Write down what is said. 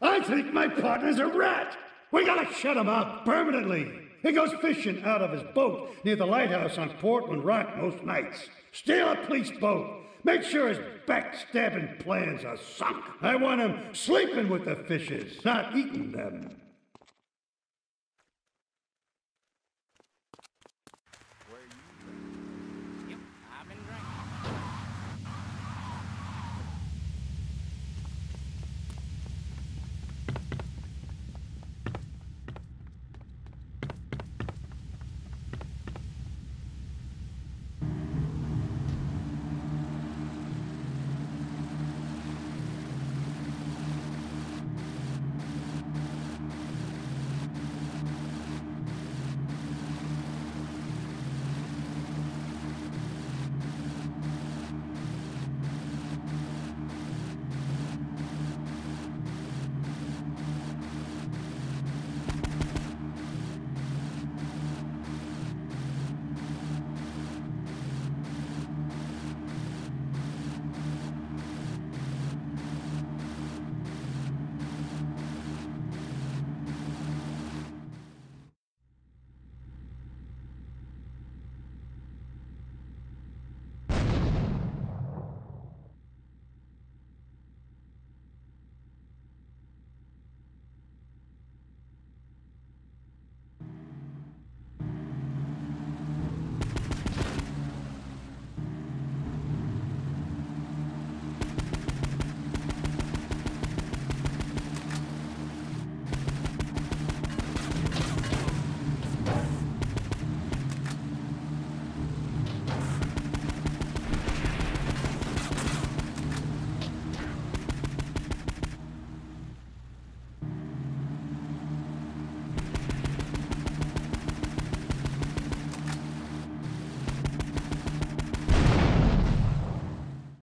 I think my partner's a rat. We gotta shut him up permanently. He goes fishing out of his boat near the lighthouse on Portland Rock most nights. Steal a police boat. Make sure his backstabbing plans are sunk. I want him sleeping with the fishes, not eating them. Yep, I've been drinking.